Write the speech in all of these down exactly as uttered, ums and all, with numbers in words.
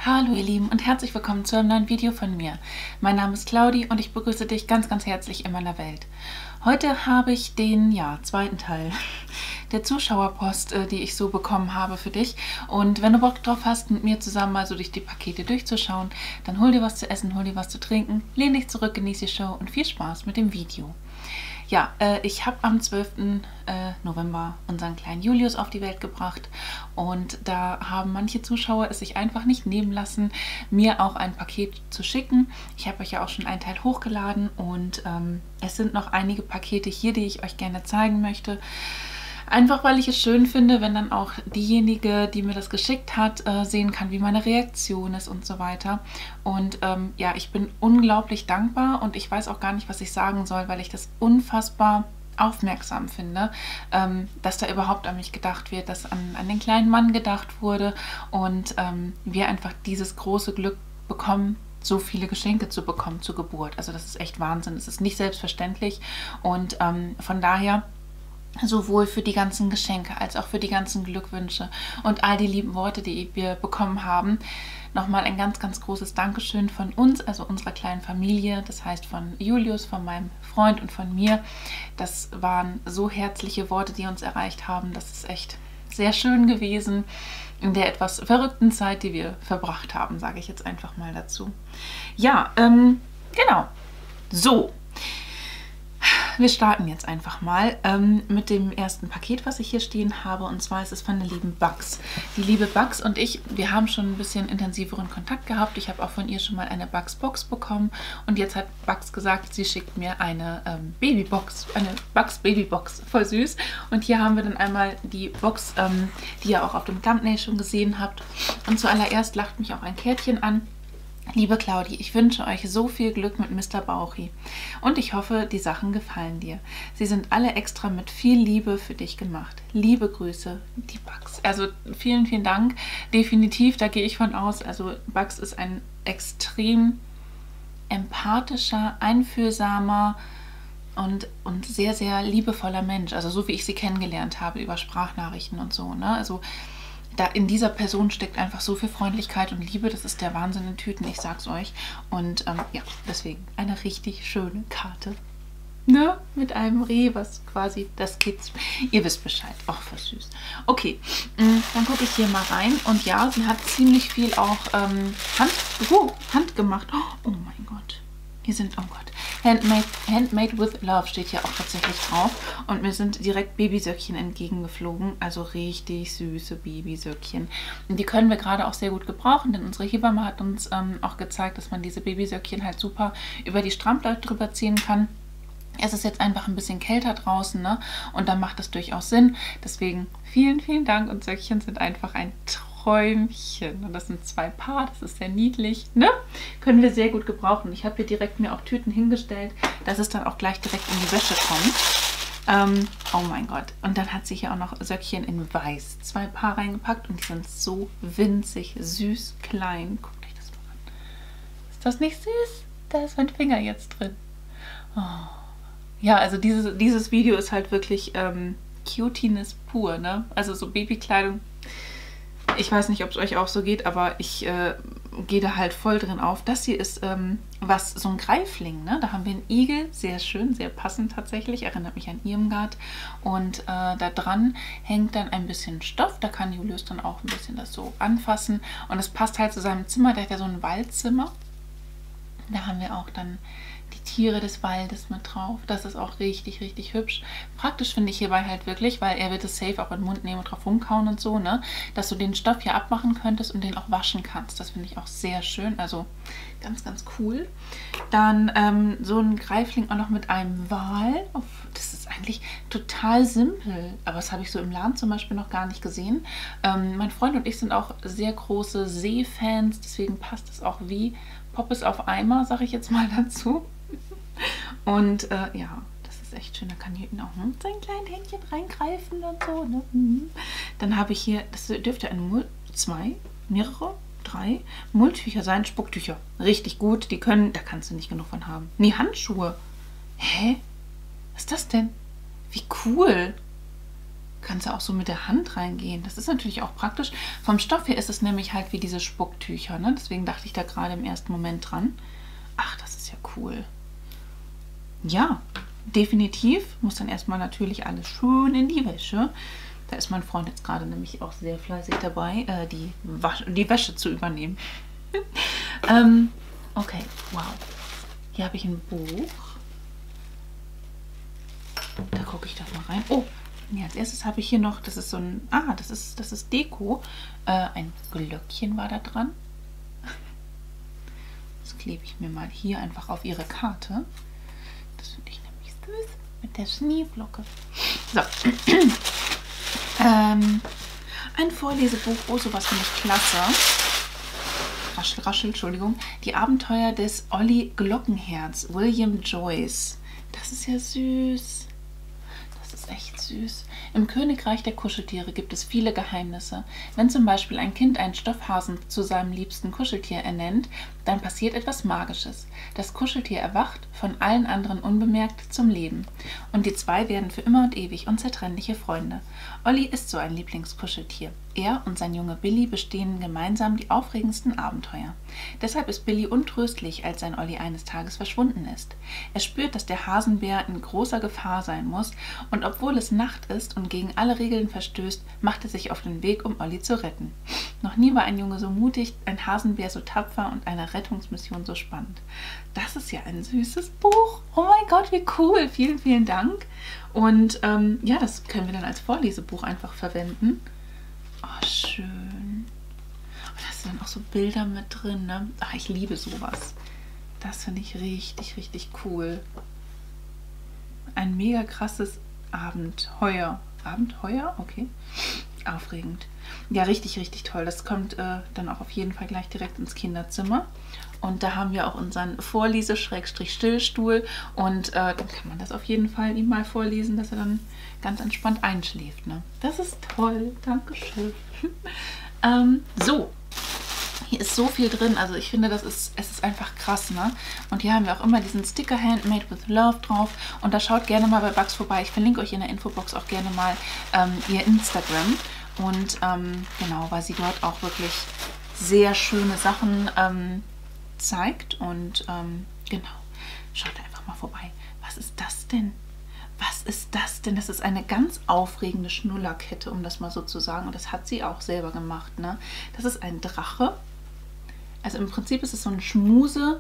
Hallo ihr Lieben und herzlich willkommen zu einem neuen Video von mir. Mein Name ist Claudi und ich begrüße dich ganz ganz herzlich in meiner Welt. Heute habe ich den ja, zweiten Teil der Zuschauerpost, äh, die ich so bekommen habe für dich. Und wenn du Bock drauf hast, mit mir zusammen mal so durch die Pakete durchzuschauen, dann hol dir was zu essen, hol dir was zu trinken, lehn dich zurück, genieß die Show und viel Spaß mit dem Video. Ja, äh, ich habe am zwölften November unseren kleinen Julius auf die Welt gebracht und da haben manche Zuschauer es sich einfach nicht nehmen lassen, mir auch ein Paket zu schicken. Ich habe euch ja auch schon einen Teil hochgeladen und ähm, es sind noch einige Pakete hier, die ich euch gerne zeigen möchte. Einfach weil ich es schön finde, wenn dann auch diejenige, die mir das geschickt hat, äh, sehen kann, wie meine Reaktion ist und so weiter. Und ähm, ja, ich bin unglaublich dankbar und ich weiß auch gar nicht, was ich sagen soll, weil ich das unfassbar aufmerksam finde, ähm, dass da überhaupt an mich gedacht wird, dass an, an den kleinen Mann gedacht wurde und ähm, wir einfach dieses große Glück bekommen, so viele Geschenke zu bekommen zur Geburt. Also das ist echt Wahnsinn. Es ist nicht selbstverständlich und ähm, von daher sowohl für die ganzen Geschenke als auch für die ganzen Glückwünsche und all die lieben Worte, die wir bekommen haben, nochmal ein ganz, ganz großes Dankeschön von uns, also unserer kleinen Familie, das heißt von Julius, von meinem Freund und von mir. Das waren so herzliche Worte, die uns erreicht haben. Das ist echt sehr schön gewesen in der etwas verrückten Zeit, die wir verbracht haben, sage ich jetzt einfach mal dazu. Ja, ähm, genau. So. Wir starten jetzt einfach mal ähm, mit dem ersten Paket, was ich hier stehen habe. Und zwar ist es von der lieben Bugs. Die liebe Bugs und ich, wir haben schon ein bisschen intensiveren Kontakt gehabt. Ich habe auch von ihr schon mal eine Bugs-Box bekommen. Und jetzt hat Bugs gesagt, sie schickt mir eine ähm, Babybox, eine Bugs-Babybox. Voll süß. Und hier haben wir dann einmal die Box, ähm, die ihr auch auf dem Thumbnail schon gesehen habt. Und zuallererst lacht mich auch ein Kärtchen an. Liebe Claudi, ich wünsche euch so viel Glück mit Mister Bauchi und ich hoffe, die Sachen gefallen dir. Sie sind alle extra mit viel Liebe für dich gemacht. Liebe Grüße, die Bugs. Also vielen, vielen Dank. Definitiv, da gehe ich von aus. Also Bugs ist ein extrem empathischer, einfühlsamer und, und sehr, sehr liebevoller Mensch. Also so wie ich sie kennengelernt habe über Sprachnachrichten und so, ne? Also da in dieser Person steckt einfach so viel Freundlichkeit und Liebe. Das ist der Wahnsinn in Tüten, ich sag's euch. Und ähm, ja, deswegen eine richtig schöne Karte. Ne? Mit einem Reh, was quasi das Kids. Ihr wisst Bescheid. Auch voll süß. Okay, dann gucke ich hier mal rein. Und ja, sie hat ziemlich viel auch ähm, Hand, uh, Hand gemacht. Oh mein Gott. Hier sind, oh Gott. Handmade, handmade with Love steht hier auch tatsächlich drauf. Und mir sind direkt Babysöckchen entgegengeflogen. Also richtig süße Babysöckchen. Und die können wir gerade auch sehr gut gebrauchen, denn unsere Hebamme hat uns ähm, auch gezeigt, dass man diese Babysöckchen halt super über die Strampler drüber ziehen kann. Es ist jetzt einfach ein bisschen kälter draußen, ne? Und dann macht das durchaus Sinn. Deswegen vielen, vielen Dank. Und Söckchen sind einfach ein Träumchen. Und das sind zwei Paar, das ist sehr niedlich, ne? Können wir sehr gut gebrauchen. Ich habe hier direkt mir auch Tüten hingestellt, dass es dann auch gleich direkt in die Wäsche kommt. Ähm, oh mein Gott. Und dann hat sie hier auch noch Söckchen in Weiß. Zwei Paar reingepackt und die sind so winzig, süß, klein. Guckt euch das mal an. Ist das nicht süß? Da ist mein Finger jetzt drin. Oh. Ja, also dieses, dieses Video ist halt wirklich ähm, Cutiness pur, ne? Also so Babykleidung. Ich weiß nicht, ob es euch auch so geht, aber ich äh, gehe da halt voll drin auf. Das hier ist ähm, was, so ein Greifling, ne? Da haben wir einen Igel, sehr schön, sehr passend tatsächlich, erinnert mich an Irmgard. Und äh, da dran hängt dann ein bisschen Stoff, da kann Julius dann auch ein bisschen das so anfassen. Und es passt halt zu seinem Zimmer, der hat ja so ein Waldzimmer. Da haben wir auch dann die Tiere des Waldes mit drauf. Das ist auch richtig, richtig hübsch. Praktisch finde ich hierbei halt wirklich, weil er wird es safe auch in den Mund nehmen und drauf rumkauen und so, ne? Dass du den Stoff hier abmachen könntest und den auch waschen kannst. Das finde ich auch sehr schön. Also ganz, ganz cool. Dann ähm, so ein Greifling auch noch mit einem Wal. Das ist eigentlich total simpel. Aber das habe ich so im Laden zum Beispiel noch gar nicht gesehen. Ähm, mein Freund und ich sind auch sehr große Seefans. Deswegen passt es auch wie Poppes auf Eimer, sage ich jetzt mal dazu. Und äh, ja, das ist echt schön. Da kann hier auch noch sein kleines Händchen reingreifen und so. Ne? Mhm. Dann habe ich hier, das dürfte ein Mul zwei, mehrere, drei Mulltücher sein, Spucktücher. Richtig gut. Die können, da kannst du nicht genug von haben. Nee, Handschuhe. Hä? Was ist das denn? Wie cool. Kannst du auch so mit der Hand reingehen. Das ist natürlich auch praktisch. Vom Stoff her ist es nämlich halt wie diese Spucktücher, ne? Deswegen dachte ich da gerade im ersten Moment dran. Ach, das ist ja cool. Ja, definitiv. Muss dann erstmal natürlich alles schön in die Wäsche. Da ist mein Freund jetzt gerade nämlich auch sehr fleißig dabei, äh, die, Wasch die Wäsche zu übernehmen. ähm, okay, wow. Hier habe ich ein Buch. Da gucke ich doch mal rein. Oh, ja, als erstes habe ich hier noch, das ist so ein, ah, das ist, das ist Deko. Äh, ein Glöckchen war da dran. Das klebe ich mir mal hier einfach auf ihre Karte. Das finde ich nämlich süß. Mit der Schneeflocke. So. ähm, ein Vorlesebuch. Oh, sowas finde ich klasse. Raschel, raschel, Entschuldigung. Die Abenteuer des Olli Glockenherz. William Joyce. Das ist ja süß. Das ist echt süß. Im Königreich der Kuscheltiere gibt es viele Geheimnisse. Wenn zum Beispiel ein Kind einen Stoffhasen zu seinem liebsten Kuscheltier ernennt, dann passiert etwas Magisches. Das Kuscheltier erwacht, von allen anderen unbemerkt, zum Leben. Und die zwei werden für immer und ewig unzertrennliche Freunde. Olli ist so ein Lieblingskuscheltier. Er und sein Junge Billy bestehen gemeinsam die aufregendsten Abenteuer. Deshalb ist Billy untröstlich, als sein Olli eines Tages verschwunden ist. Er spürt, dass der Hasenbär in großer Gefahr sein muss, und obwohl es Nacht ist und gegen alle Regeln verstößt, macht er sich auf den Weg, um Olli zu retten. Noch nie war ein Junge so mutig, ein Hasenbär so tapfer und eine Rettungsmission so spannend. Das ist ja ein süßes Buch. Oh mein Gott, wie cool. Vielen, vielen Dank. Und ähm, ja, das können wir dann als Vorlesebuch einfach verwenden. Oh, schön. Und da sind dann auch so Bilder mit drin, ne? Ach, ich liebe sowas. Das finde ich richtig, richtig cool. Ein mega krasses Abenteuer. Abenteuer? Okay. Aufregend. Ja, richtig, richtig toll. Das kommt äh, dann auch auf jeden Fall gleich direkt ins Kinderzimmer. Und da haben wir auch unseren Vorlese-Stillstuhl. Und äh, dann kann man das auf jeden Fall ihm mal vorlesen, dass er dann ganz entspannt einschläft. Ne? Das ist toll. Dankeschön. ähm, so. Hier ist so viel drin, also ich finde, das ist, es ist einfach krass, ne? Und hier haben wir auch immer diesen Sticker Handmade with Love drauf. Und da schaut gerne mal bei Bugs vorbei. Ich verlinke euch in der Infobox auch gerne mal ähm, ihr Instagram. Und ähm, genau, weil sie dort auch wirklich sehr schöne Sachen ähm, zeigt. Und ähm, genau, schaut einfach mal vorbei. Was ist das denn? Was ist das denn? Das ist eine ganz aufregende Schnullerkette, um das mal so zu sagen. Und das hat sie auch selber gemacht, ne? Das ist ein Drache. Also im Prinzip ist es so ein Schmusetuch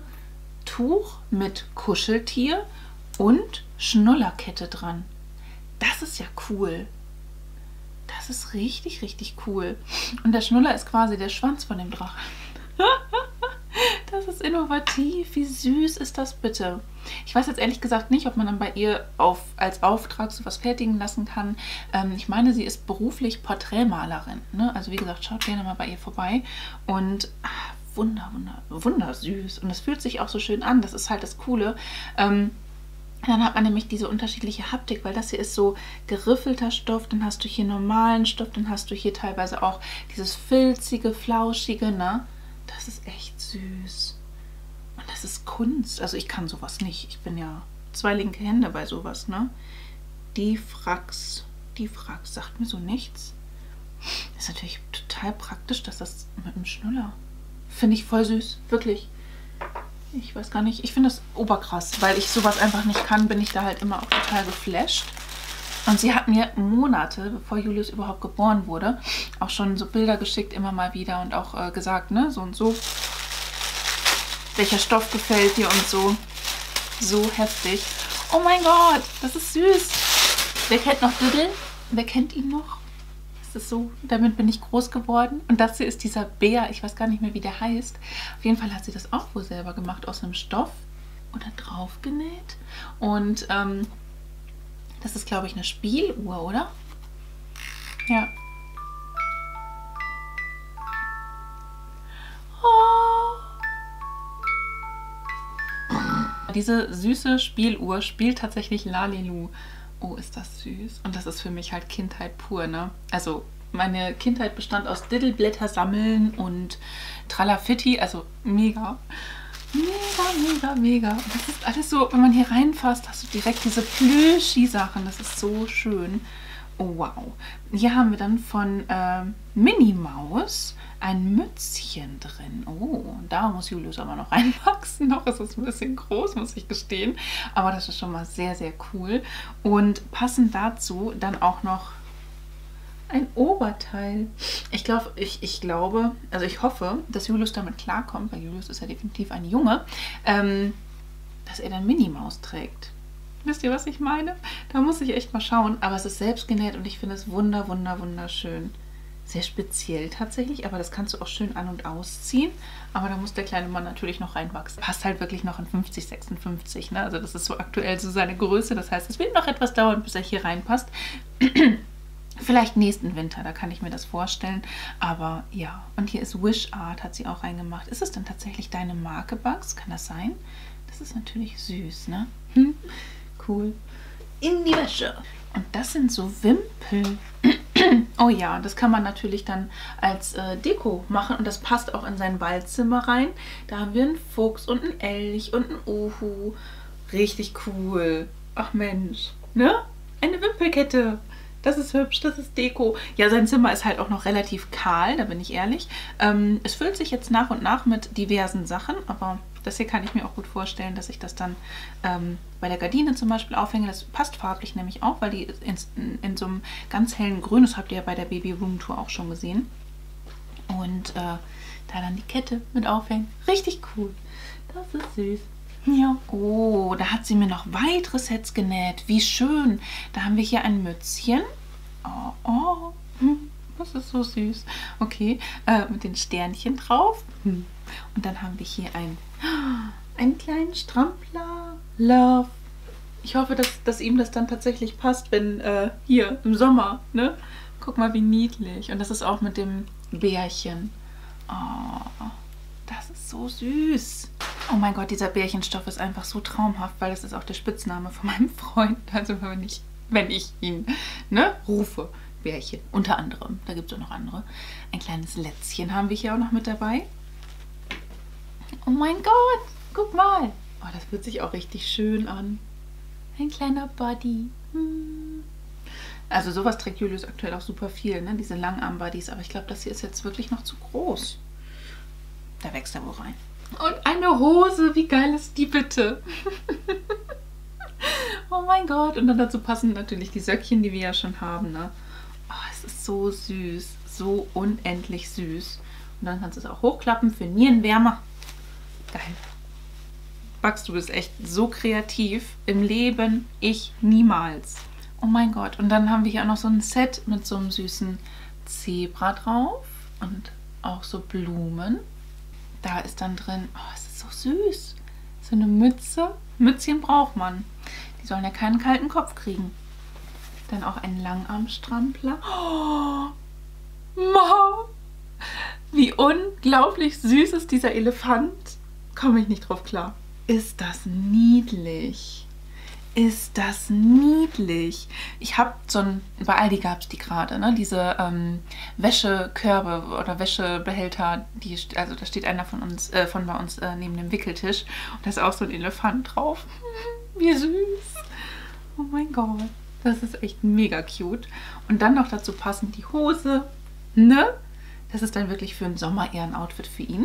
mit Kuscheltier und Schnullerkette dran. Das ist ja cool. Das ist richtig, richtig cool. Und der Schnuller ist quasi der Schwanz von dem Drachen. Das ist innovativ. Wie süß ist das bitte? Ich weiß jetzt ehrlich gesagt nicht, ob man dann bei ihr auf, als Auftrag sowas fertigen lassen kann. Ähm, ich meine, sie ist beruflich Porträtmalerin. Ne? Also wie gesagt, schaut gerne mal bei ihr vorbei. Und ach, wunder, wunder, wundersüß. Und es fühlt sich auch so schön an. Das ist halt das Coole. Ähm, Dann hat man nämlich diese unterschiedliche Haptik, weil das hier ist so geriffelter Stoff, dann hast du hier normalen Stoff, dann hast du hier teilweise auch dieses filzige, flauschige, ne? Das ist echt süß. Und das ist Kunst. Also ich kann sowas nicht. Ich bin ja zwei linke Hände bei sowas, ne? Die Frax, die Frax sagt mir so nichts. Ist natürlich total praktisch, dass das mit dem Schnuller. Finde ich voll süß, wirklich. Ich weiß gar nicht, ich finde das oberkrass, weil ich sowas einfach nicht kann, bin ich da halt immer auch total geflasht. Und sie hat mir Monate, bevor Julius überhaupt geboren wurde, auch schon so Bilder geschickt, immer mal wieder und auch äh, gesagt, ne, so und so, welcher Stoff gefällt dir und so. So heftig. Oh mein Gott, das ist süß. Wer kennt noch Diddle? Wer kennt ihn noch? Das ist so, damit bin ich groß geworden. Und das hier ist dieser Bär, ich weiß gar nicht mehr, wie der heißt. Auf jeden Fall hat sie das auch wohl selber gemacht, aus einem Stoff oder drauf genäht. Und ähm, das ist, glaube ich, eine Spieluhr, oder? Ja. Oh. Diese süße Spieluhr spielt tatsächlich Lalelu. Oh, ist das süß. Und das ist für mich halt Kindheit pur, ne? Also meine Kindheit bestand aus Diddleblätter sammeln und Tralafitti, also mega. Mega, mega, mega. Und das ist alles so, wenn man hier reinfasst, hast du direkt diese Plüschi-Sachen. Das ist so schön. Oh, wow. Hier haben wir dann von äh, Minnie Maus ein Mützchen drin. Oh, da muss Julius aber noch reinwachsen. Noch ist es ein bisschen groß, muss ich gestehen. Aber das ist schon mal sehr, sehr cool. Und passend dazu dann auch noch ein Oberteil. Ich glaube, ich, ich glaube, also ich hoffe, dass Julius damit klarkommt, weil Julius ist ja definitiv ein Junge, ähm, dass er dann Minnie Maus trägt. Wisst ihr, was ich meine? Da muss ich echt mal schauen. Aber es ist selbst genäht und ich finde es wunder, wunder, wunderschön. Sehr speziell tatsächlich, aber das kannst du auch schön an- und ausziehen. Aber da muss der kleine Mann natürlich noch reinwachsen. Passt halt wirklich noch in fünfzig, sechsundfünfzig. Ne? Also das ist so aktuell so seine Größe. Das heißt, es wird noch etwas dauern, bis er hier reinpasst. Vielleicht nächsten Winter, da kann ich mir das vorstellen. Aber ja, und hier ist Wish Art, hat sie auch reingemacht. Ist es denn tatsächlich deine Marke, Bugs? Kann das sein? Das ist natürlich süß, ne? Hm? Cool. In die Wäsche. Und das sind so Wimpel. Oh ja, das kann man natürlich dann als äh, Deko machen. Und das passt auch in sein Waldzimmer rein. Da haben wir einen Fuchs und einen Elch und einen Uhu. Richtig cool. Ach Mensch. Ne? Eine Wimpelkette. Das ist hübsch, das ist Deko. Ja, sein Zimmer ist halt auch noch relativ kahl, da bin ich ehrlich. Ähm, es füllt sich jetzt nach und nach mit diversen Sachen, aber das hier kann ich mir auch gut vorstellen, dass ich das dann ähm, bei der Gardine zum Beispiel aufhänge. Das passt farblich nämlich auch, weil die in, in, in so einem ganz hellen Grün, das habt ihr ja bei der Baby Room Tour auch schon gesehen. Und äh, da dann die Kette mit aufhängen. Richtig cool. Das ist süß. Ja. Oh, da hat sie mir noch weitere Sets genäht. Wie schön. Da haben wir hier ein Mützchen. Oh, oh. Hm, das ist so süß. Okay, äh, mit den Sternchen drauf. Hm. Und dann haben wir hier ein, einen kleinen Strampler. Love. Ich hoffe, dass, dass ihm das dann tatsächlich passt, wenn äh, hier im Sommer, ne? Guck mal, wie niedlich. Und das ist auch mit dem Bärchen. Oh, das ist so süß. Oh mein Gott, dieser Bärchenstoff ist einfach so traumhaft, weil das ist auch der Spitzname von meinem Freund. Also wenn ich, wenn ich ihn ne, rufe. Bärchen, unter anderem. Da gibt es auch noch andere. Ein kleines Lätzchen haben wir hier auch noch mit dabei. Oh mein Gott, guck mal. Oh, das fühlt sich auch richtig schön an. Ein kleiner Buddy. Hm. Also sowas trägt Julius aktuell auch super viel, ne? Diese Langarm-Buddies. Aber ich glaube, das hier ist jetzt wirklich noch zu groß. Da wächst er wohl rein. Und eine Hose, wie geil ist die bitte? Oh mein Gott. Und dann dazu passen natürlich die Söckchen, die wir ja schon haben, ne? Oh, es ist so süß. So unendlich süß. Und dann kannst du es auch hochklappen für Nierenwärmer. Geil. Bugs, du bist echt so kreativ. Im Leben ich niemals. Oh mein Gott. Und dann haben wir hier auch noch so ein Set mit so einem süßen Zebra drauf. Und auch so Blumen. Da ist dann drin, oh, es ist so süß. So eine Mütze. Mützchen braucht man. Die sollen ja keinen kalten Kopf kriegen. Dann auch ein Langarmstrampler. Oh, Mom. Wie unglaublich süß ist dieser Elefant. Komme ich nicht drauf klar. Ist das niedlich. Ist das niedlich. Ich habe so ein, bei Aldi gab es die gerade, ne? Diese ähm, Wäschekörbe oder Wäschebehälter, die, also da steht einer von uns, äh, von bei uns äh, neben dem Wickeltisch und da ist auch so ein Elefant drauf. Wie süß. Oh mein Gott. Das ist echt mega cute. Und dann noch dazu passend die Hose, ne? Das ist dann wirklich für den Sommer eher ein Outfit für ihn.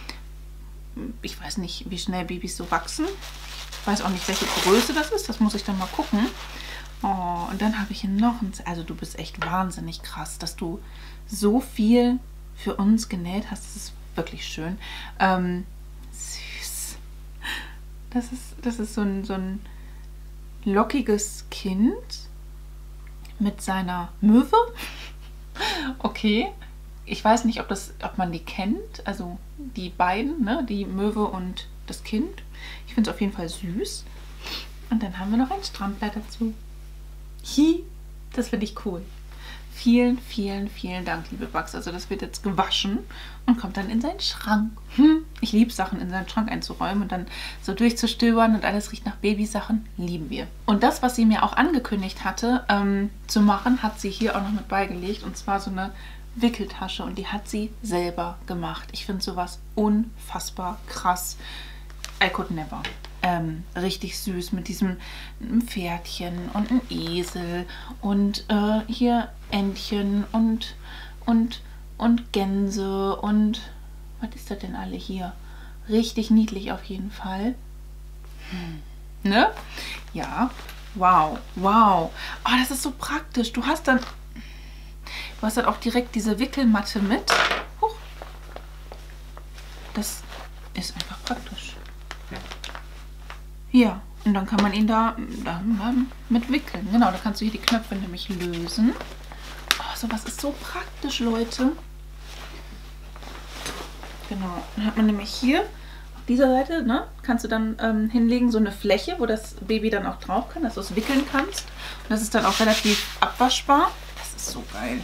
Ich weiß nicht, wie schnell Babys so wachsen. Ich weiß auch nicht, welche Größe das ist. Das muss ich dann mal gucken. Oh, und dann habe ich hier noch ein... Also du bist echt wahnsinnig krass, dass du so viel für uns genäht hast. Das ist wirklich schön. Ähm, süß. Das ist, das ist so ein, so ein lockiges Kind mit seiner Möwe. Okay. Ich weiß nicht, ob, das, ob man die kennt. Also die beiden, ne? Die Möwe und das Kind. Ich finde es auf jeden Fall süß. Und dann haben wir noch ein Strampler dazu. Hi, das finde ich cool. Vielen, vielen, vielen Dank, liebe Bugs. Also das wird jetzt gewaschen und kommt dann in seinen Schrank. Hm. Ich liebe Sachen in seinen Schrank einzuräumen und dann so durchzustöbern und alles riecht nach Babysachen. Lieben wir. Und das, was sie mir auch angekündigt hatte ähm, zu machen, hat sie hier auch noch mit beigelegt. Und zwar so eine Wickeltasche und die hat sie selber gemacht. Ich finde sowas unfassbar krass. I could never. ähm, richtig süß mit diesem Pferdchen und ein Esel und äh, hier Entchen und, und, und Gänse und was ist das denn alle hier? Richtig niedlich auf jeden Fall. Hm. Ne? Ja. Wow. Wow. Oh, das ist so praktisch. Du hast dann, du hast dann auch direkt diese Wickelmatte mit. Huch. Das ist einfach praktisch. Ja, und dann kann man ihn da, da mit wickeln. Genau, da kannst du hier die Knöpfe nämlich lösen. Oh, sowas ist so praktisch, Leute. Genau, dann hat man nämlich hier auf dieser Seite, ne, kannst du dann ähm, hinlegen, so eine Fläche, wo das Baby dann auch drauf kann, dass du es wickeln kannst. Und das ist dann auch relativ abwaschbar. Das ist so geil.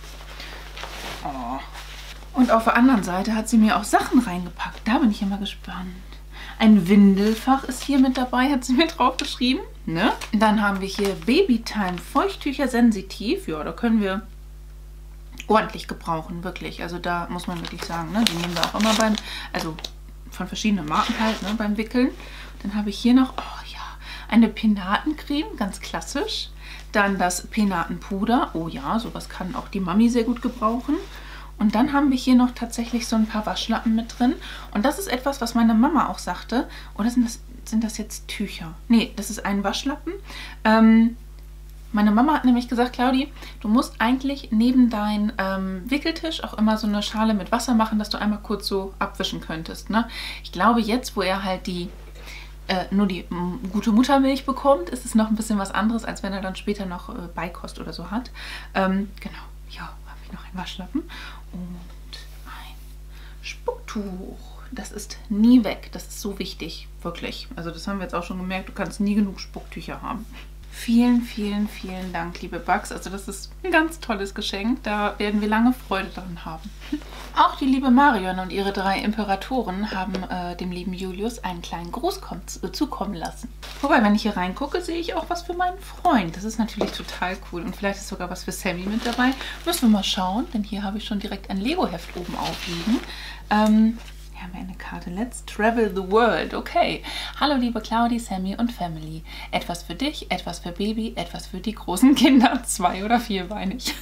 Oh. Und auf der anderen Seite hat sie mir auch Sachen reingepackt. Da bin ich immer gespannt. Ein Windelfach ist hier mit dabei, hat sie mir drauf geschrieben. Ne? Dann haben wir hier Babytime Feuchttücher sensitiv. Ja, da können wir ordentlich gebrauchen, wirklich. Also da muss man wirklich sagen, ne? Die nehmen wir auch immer beim, also von verschiedenen Marken halt, ne? Beim Wickeln. Dann habe ich hier noch, oh ja, eine Penatencreme, ganz klassisch. Dann das Penatenpuder. Oh ja, sowas kann auch die Mami sehr gut gebrauchen. Und dann haben wir hier noch tatsächlich so ein paar Waschlappen mit drin. Und das ist etwas, was meine Mama auch sagte. Oder sind das, sind das jetzt Tücher? Nee, das ist ein Waschlappen. Ähm, meine Mama hat nämlich gesagt, Claudi, du musst eigentlich neben deinen ähm, Wickeltisch auch immer so eine Schale mit Wasser machen, dass du einmal kurz so abwischen könntest. Ne? Ich glaube, jetzt, wo er halt die äh, nur die m, gute Muttermilch bekommt, ist es noch ein bisschen was anderes, als wenn er dann später noch äh, Beikost oder so hat. Ähm, genau, ja, habe ich noch einen Waschlappen. Und ein Spucktuch. Das ist nie weg. Das ist so wichtig, wirklich. Also das haben wir jetzt auch schon gemerkt. Du kannst nie genug Spucktücher haben. Vielen, vielen, vielen Dank, liebe Bugs. Also das ist ein ganz tolles Geschenk. Da werden wir lange Freude dran haben. Auch die liebe Marion und ihre drei Imperatoren haben äh, dem lieben Julius einen kleinen Gruß kommt, äh, zukommen lassen. Wobei, wenn ich hier reingucke, sehe ich auch was für meinen Freund. Das ist natürlich total cool. Und vielleicht ist sogar was für Sammy mit dabei. Müssen wir mal schauen, denn hier habe ich schon direkt ein Lego-Heft oben aufliegen. Ähm... Hier haben wir eine Karte. Let's travel the world. Okay. Hallo liebe Claudi, Sammy und Family. Etwas für dich, etwas für Baby, etwas für die großen Kinder. Zwei- oder vierbeinig.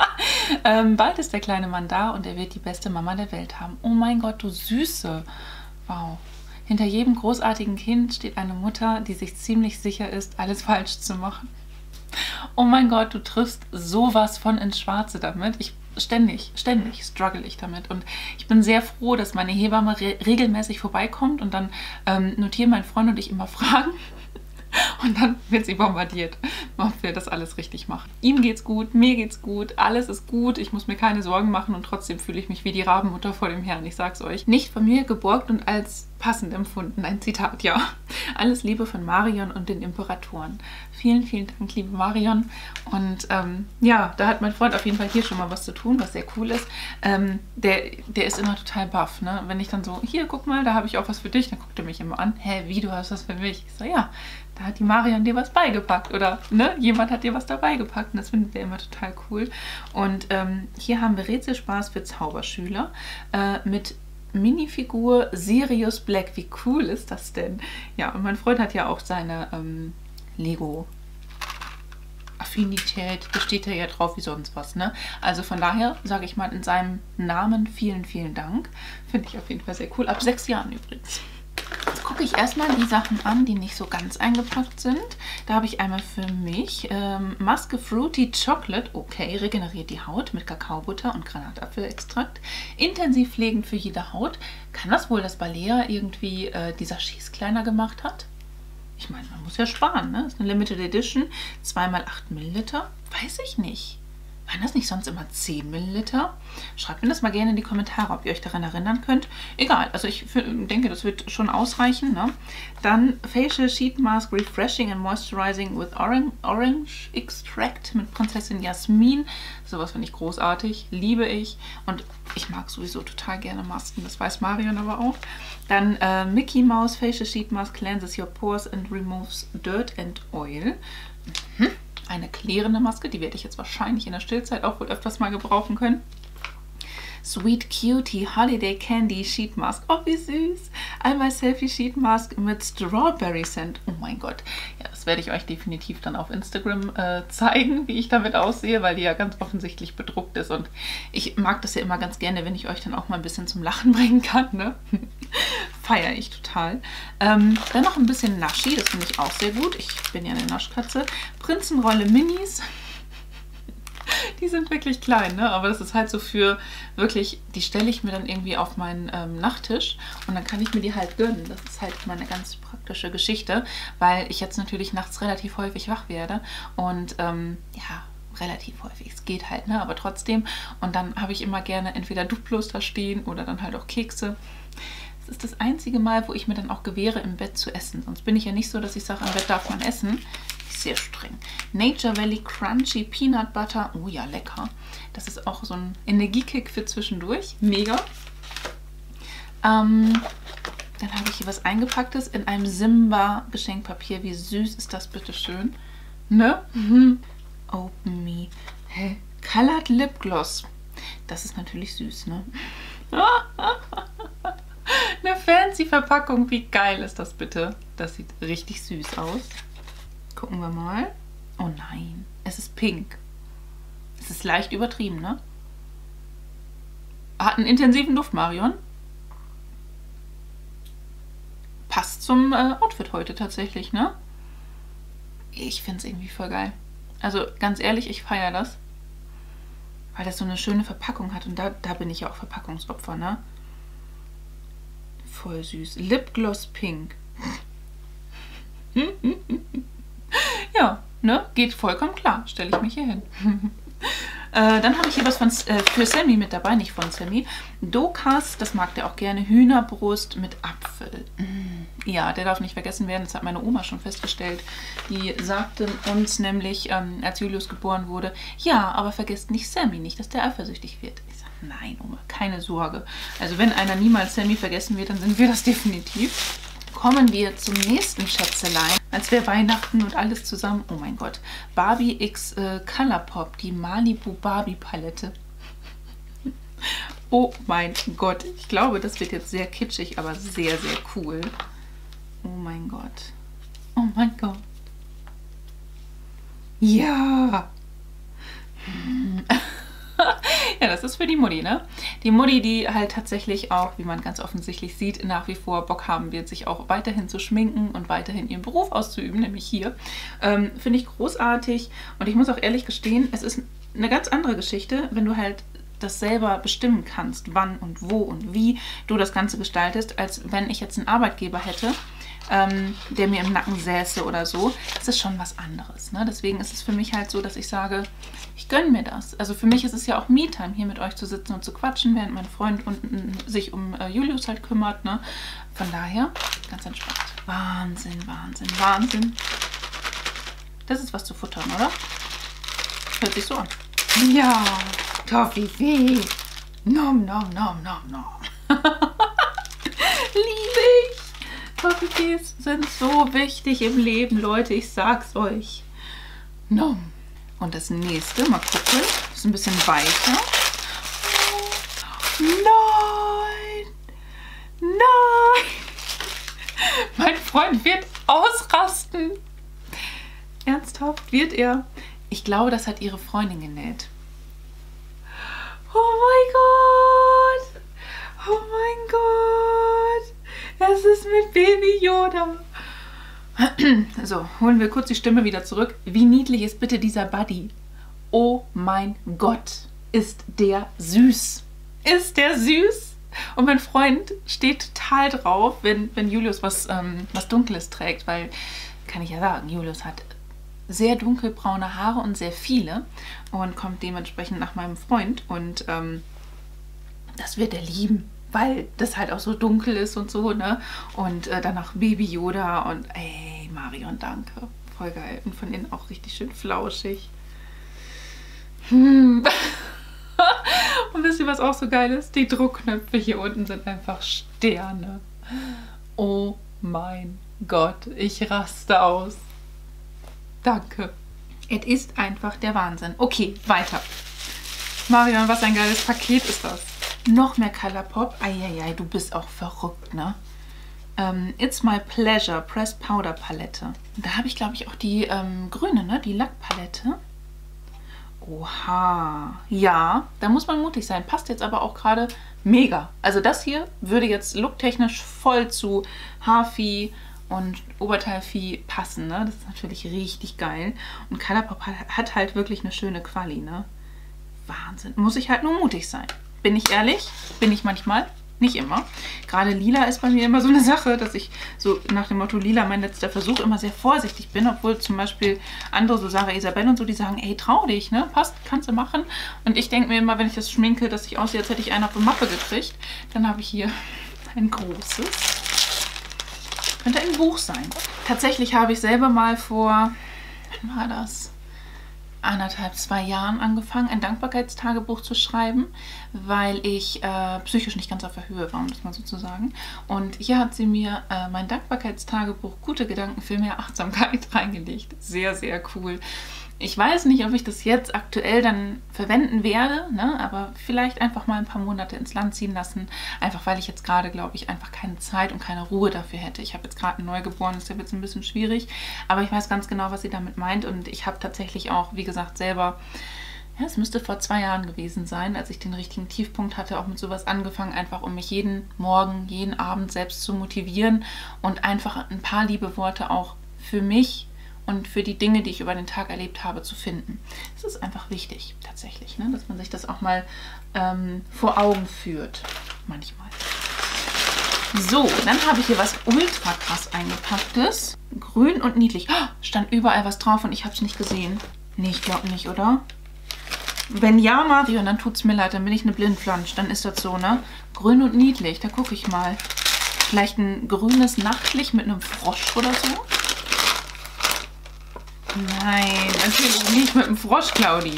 ähm, bald ist der kleine Mann da und er wird die beste Mama der Welt haben. Oh mein Gott, du Süße. Wow. Hinter jedem großartigen Kind steht eine Mutter, die sich ziemlich sicher ist, alles falsch zu machen. Oh mein Gott, du triffst sowas von ins Schwarze damit. Ich Ständig, ständig struggle ich damit und ich bin sehr froh, dass meine Hebamme re regelmäßig vorbeikommt und dann ähm, notieren mein Freund und ich immer Fragen und dann wird sie bombardiert, ob wir das alles richtig machen. Ihm geht's gut, mir geht's gut, alles ist gut, ich muss mir keine Sorgen machen und trotzdem fühle ich mich wie die Rabenmutter vor dem Herrn, ich sag's euch. Nicht von mir geborgt und als passend empfunden, ein Zitat, ja. Alles Liebe von Marion und den Imperatoren. Vielen, vielen Dank, liebe Marion. Und ähm, ja, da hat mein Freund auf jeden Fall hier schon mal was zu tun, was sehr cool ist. Ähm, der, der ist immer total baff, ne? Wenn ich dann so, hier, guck mal, da habe ich auch was für dich, dann guckt er mich immer an. Hä, wie, du hast was für mich? Ich so, ja, da hat die Marion dir was beigepackt oder ne, jemand hat dir was dabei gepackt und das findet er immer total cool. Und ähm, hier haben wir Rätselspaß für Zauberschüler äh, mit Minifigur Sirius Black. Wie cool ist das denn? Ja, und mein Freund hat ja auch seine ähm, Lego Affinität, besteht er ja drauf wie sonst was, ne? Also von daher sage ich mal in seinem Namen vielen, vielen Dank. Finde ich auf jeden Fall sehr cool. Ab sechs Jahren übrigens. Jetzt gucke ich erstmal die Sachen an, die nicht so ganz eingepackt sind. Da habe ich einmal für mich ähm, Maske Fruity Chocolate. Okay, regeneriert die Haut mit Kakaobutter und Granatapfelextrakt. Intensiv pflegend für jede Haut. Kann das wohl, dass Balea irgendwie äh, dieser Schieß kleiner gemacht hat? Ich meine, man muss ja sparen, ne? Das ist eine Limited Edition. zwei mal acht Milliliter. Weiß ich nicht. Waren das nicht sonst immer zehn Milliliter? Schreibt mir das mal gerne in die Kommentare, ob ihr euch daran erinnern könnt. Egal, also ich denke, das wird schon ausreichen. Ne? Dann Facial Sheet Mask Refreshing and Moisturizing with Orange, Orange Extract mit Prinzessin Jasmin. Sowas finde ich großartig, liebe ich. Und ich mag sowieso total gerne Masken, das weiß Marion aber auch. Dann äh, Mickey Mouse Facial Sheet Mask Cleanses Your Pores and Removes Dirt and Oil. Mhm. Eine klärende Maske, die werde ich jetzt wahrscheinlich in der Stillzeit auch wohl öfters mal gebrauchen können. Sweet Cutie Holiday Candy Sheet Mask. Oh, wie süß. Einmal Selfie Sheet Mask mit Strawberry Scent. Oh mein Gott. Ja, das werde ich euch definitiv dann auf Instagram äh, zeigen, wie ich damit aussehe, weil die ja ganz offensichtlich bedruckt ist. Und ich mag das ja immer ganz gerne, wenn ich euch dann auch mal ein bisschen zum Lachen bringen kann. Ne? Feiere ich total. Ähm, dann noch ein bisschen Naschi. Das finde ich auch sehr gut. Ich bin ja eine Naschkatze. Prinzenrolle Minis. Die sind wirklich klein, ne? Aber das ist halt so für wirklich, die stelle ich mir dann irgendwie auf meinen ähm, Nachttisch und dann kann ich mir die halt gönnen. Das ist halt mal eine ganz praktische Geschichte, weil ich jetzt natürlich nachts relativ häufig wach werde und ähm, ja, relativ häufig, es geht halt, ne? Aber trotzdem. Und dann habe ich immer gerne entweder Duplos da stehen oder dann halt auch Kekse. Das ist das einzige Mal, wo ich mir dann auch gewähre, im Bett zu essen. Sonst bin ich ja nicht so, dass ich sage, im Bett darf man essen. Sehr streng. Nature Valley Crunchy Peanut Butter. Oh ja, lecker. Das ist auch so ein Energiekick für zwischendurch. Mega. Ähm, dann habe ich hier was Eingepacktes in einem Simba Geschenkpapier. Wie süß ist das bitte schön? Ne? Mhm. Open Me. Hä? Colored Lip Gloss. Das ist natürlich süß, ne? Eine fancy Verpackung. Wie geil ist das bitte? Das sieht richtig süß aus. Gucken wir mal. Oh nein, es ist pink. Es ist leicht übertrieben, ne? Hat einen intensiven Duft, Marion. Passt zum äh, Outfit heute tatsächlich, ne? Ich finde es irgendwie voll geil. Also ganz ehrlich, ich feiere das. Weil das so eine schöne Verpackung hat. Und da, da bin ich ja auch Verpackungsopfer, ne? Voll süß. Lipgloss Pink. Ja, ne? Geht vollkommen klar. Stelle ich mich hier hin. äh, dann habe ich hier was von, äh, für Sammy mit dabei, nicht von Sammy. Dokas, das mag der auch gerne. Hühnerbrust mit Apfel. Mm. Ja, der darf nicht vergessen werden. Das hat meine Oma schon festgestellt. Die sagte uns nämlich, ähm, als Julius geboren wurde, ja, aber vergesst nicht Sammy, nicht, dass der eifersüchtig wird. Ich sage, nein, Oma, keine Sorge. Also wenn einer niemals Sammy vergessen wird, dann sind wir das definitiv. Kommen wir zum nächsten Schätzelein. Als wäre Weihnachten und alles zusammen. Oh mein Gott. Barbie X äh, Colourpop, die Malibu Barbie Palette. Oh mein Gott. Ich glaube, das wird jetzt sehr kitschig, aber sehr, sehr cool. Oh mein Gott. Oh mein Gott. Ja. Hm. Ja, das ist für die Mutti, ne? Die Mutti, die halt tatsächlich auch, wie man ganz offensichtlich sieht, nach wie vor Bock haben wird, sich auch weiterhin zu schminken und weiterhin ihren Beruf auszuüben, nämlich hier. Ähm, finde ich großartig. Und ich muss auch ehrlich gestehen, es ist eine ganz andere Geschichte, wenn du halt das selber bestimmen kannst, wann und wo und wie du das Ganze gestaltest, als wenn ich jetzt einen Arbeitgeber hätte, ähm, der mir im Nacken säße oder so. Das ist schon was anderes, ne? Deswegen ist es für mich halt so, dass ich sage, ich gönne mir das. Also für mich ist es ja auch Me-Time, hier mit euch zu sitzen und zu quatschen, während mein Freund unten sich um äh, Julius halt kümmert, ne? Von daher, ganz entspannt. Wahnsinn, Wahnsinn, Wahnsinn. Das ist was zu futtern, oder? Hört sich so an. Ja, Toffifee. Nom, nom, nom, nom, nom. Liebe ich. Toffifees sind so wichtig im Leben, Leute. Ich sag's euch. Nom. Und das nächste, mal gucken, ist ein bisschen weicher. Nein! Nein! Mein Freund wird ausrasten. Ernsthaft, wird er? Ich glaube, das hat ihre Freundin genäht. Oh mein Gott! Oh mein Gott! Das ist mit Baby Yoda. So, holen wir kurz die Stimme wieder zurück. Wie niedlich ist bitte dieser Buddy? Oh mein Gott, ist der süß. Ist der süß? Und mein Freund steht total drauf, wenn, wenn Julius was, ähm, was Dunkles trägt, weil, kann ich ja sagen, Julius hat sehr dunkelbraune Haare und sehr viele und kommt dementsprechend nach meinem Freund und ähm, das wird er lieben. Weil das halt auch so dunkel ist und so, ne? Und äh, dann noch Baby Yoda und ey, Marion, danke. Voll geil. Und von innen auch richtig schön flauschig. Hm. Und wisst ihr, was auch so geil ist? Die Druckknöpfe hier unten sind einfach Sterne. Oh mein Gott, ich raste aus. Danke. Es ist einfach der Wahnsinn. Okay, weiter. Marion, was ein geiles Paket ist das. Noch mehr Colourpop. Eieiei, du bist auch verrückt, ne? Ähm, It's My Pleasure Pressed Powder Palette. Da habe ich, glaube ich, auch die ähm, grüne, ne? Die Lackpalette. Oha. Ja, da muss man mutig sein. Passt jetzt aber auch gerade mega. Also das hier würde jetzt looktechnisch voll zu Haarvieh und Oberteilvieh passen, ne? Das ist natürlich richtig geil. Und Colourpop hat halt wirklich eine schöne Quali, ne? Wahnsinn. Muss ich halt nur mutig sein. Bin ich ehrlich? Bin ich manchmal. Nicht immer. Gerade lila ist bei mir immer so eine Sache, dass ich so nach dem Motto lila mein letzter Versuch immer sehr vorsichtig bin, obwohl zum Beispiel andere, so Sarah Isabel und so, die sagen, ey, trau dich, ne? Passt, kannst du machen. Und ich denke mir immer, wenn ich das schminke, dass ich aussehe, als hätte ich einen auf eine Mappe gekriegt. Dann habe ich hier ein großes. Könnte ein Buch sein. Tatsächlich habe ich selber mal vor, wann war das? anderthalb, zwei Jahren angefangen, ein Dankbarkeitstagebuch zu schreiben, weil ich äh, psychisch nicht ganz auf der Höhe war, um das mal so zu sagen. Und hier hat sie mir äh, mein Dankbarkeitstagebuch Gute Gedanken für mehr Achtsamkeit reingelegt. Sehr, sehr cool. Ich weiß nicht, ob ich das jetzt aktuell dann verwenden werde, ne? Aber vielleicht einfach mal ein paar Monate ins Land ziehen lassen, einfach weil ich jetzt gerade, glaube ich, einfach keine Zeit und keine Ruhe dafür hätte. Ich habe jetzt gerade ein Neugeborenes, das ist jetzt ein bisschen schwierig, aber ich weiß ganz genau, was sie damit meint und ich habe tatsächlich auch, wie gesagt, selber, ja, es müsste vor zwei Jahren gewesen sein, als ich den richtigen Tiefpunkt hatte, auch mit sowas angefangen, einfach um mich jeden Morgen, jeden Abend selbst zu motivieren und einfach ein paar liebe Worte auch für mich und für die Dinge, die ich über den Tag erlebt habe, zu finden. Das ist einfach wichtig, tatsächlich, ne? Dass man sich das auch mal ähm, vor Augen führt, manchmal. So, dann habe ich hier was ultra krass eingepacktes. Grün und niedlich. Oh, stand überall was drauf und ich habe es nicht gesehen. Nee, ich glaube nicht, oder? Wenn ja, Marion, dann tut es mir leid, dann bin ich eine Blindflansch. Dann ist das so, ne? Grün und niedlich, da gucke ich mal. Vielleicht ein grünes Nachtlicht mit einem Frosch oder so? Nein, natürlich nicht mit dem Frosch, Claudi.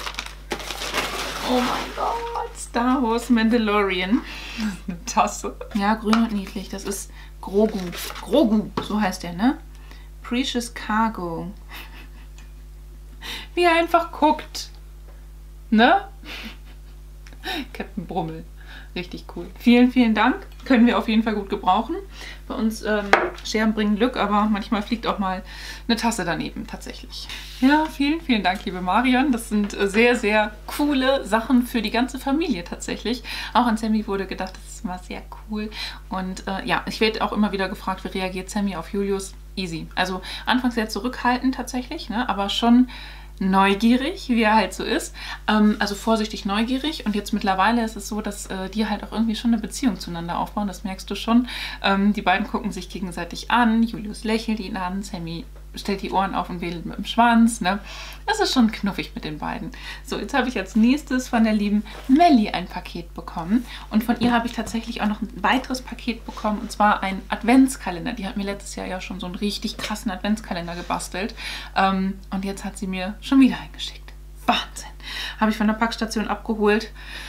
Oh mein Gott, Star Wars Mandalorian. Das ist eine Tasse. Ja, grün und niedlich. Das ist Grogu. Grogu, so heißt der, ne? Precious Cargo. Wie er einfach guckt. Ne? Captain Brummel. Richtig cool. Vielen, vielen Dank. Können wir auf jeden Fall gut gebrauchen. Bei uns ähm, Scherben bringen Glück, aber manchmal fliegt auch mal eine Tasse daneben, tatsächlich. Ja, vielen, vielen Dank, liebe Marion. Das sind sehr, sehr coole Sachen für die ganze Familie tatsächlich. Auch an Sammy wurde gedacht, das ist mal sehr cool. Und äh, ja, ich werde auch immer wieder gefragt, wie reagiert Sammy auf Julius? Easy. Also anfangs sehr zurückhaltend tatsächlich, ne? Aber schon neugierig, wie er halt so ist. Ähm, also vorsichtig neugierig. Und jetzt mittlerweile ist es so, dass äh, die halt auch irgendwie schon eine Beziehung zueinander aufbauen. Das merkst du schon. Ähm, die beiden gucken sich gegenseitig an. Julius lächelt ihn an. Sammy stellt die Ohren auf und wedelt mit dem Schwanz. Ne? Das ist schon knuffig mit den beiden. So, jetzt habe ich als nächstes von der lieben Melli ein Paket bekommen. Und von ihr habe ich tatsächlich auch noch ein weiteres Paket bekommen. Und zwar ein Adventskalender. Die hat mir letztes Jahr ja schon so einen richtig krassen Adventskalender gebastelt. Ähm, und jetzt hat sie mir schon wieder eingeschickt. Wahnsinn. Habe ich von der Packstation abgeholt.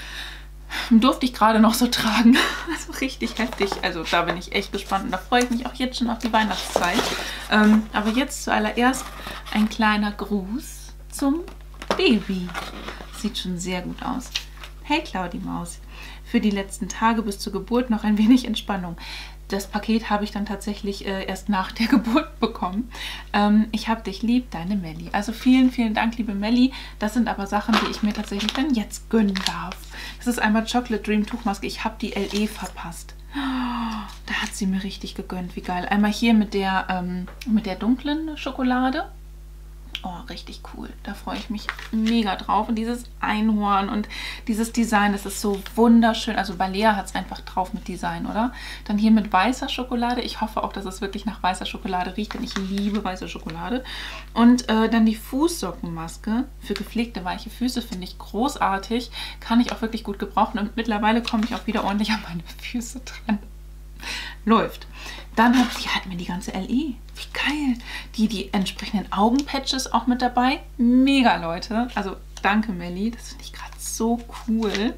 Durfte ich gerade noch so tragen. Also richtig heftig. Also da bin ich echt gespannt und da freue ich mich auch jetzt schon auf die Weihnachtszeit. Ähm, aber jetzt zuallererst ein kleiner Gruß zum Baby. Sieht schon sehr gut aus. Hey Claudi Maus, für die letzten Tage bis zur Geburt noch ein wenig Entspannung. Das Paket habe ich dann tatsächlich äh, erst nach der Geburt bekommen. Ähm, ich habe dich lieb, deine Melli. Also vielen, vielen Dank, liebe Melli. Das sind aber Sachen, die ich mir tatsächlich dann jetzt gönnen darf. Das ist einmal Chocolate Dream Tuchmaske. Ich habe die L E verpasst. Oh, da hat sie mir richtig gegönnt. Wie geil. Einmal hier mit der, ähm, mit der dunklen Schokolade. Oh, richtig cool. Da freue ich mich mega drauf. Und dieses Einhorn und dieses Design, das ist so wunderschön. Also Balea hat es einfach drauf mit Design, oder? Dann hier mit weißer Schokolade. Ich hoffe auch, dass es wirklich nach weißer Schokolade riecht, denn ich liebe weiße Schokolade. Und äh, dann die Fußsockenmaske für gepflegte weiche Füße, finde ich großartig. Kann ich auch wirklich gut gebrauchen. Und mittlerweile komme ich auch wieder ordentlich an meine Füße dran. Läuft. Dann hat sie halt mir die ganze L E. Wie geil. Die, die entsprechenden Augenpatches auch mit dabei. Mega, Leute. Also danke, Melli. Das finde ich gerade so cool.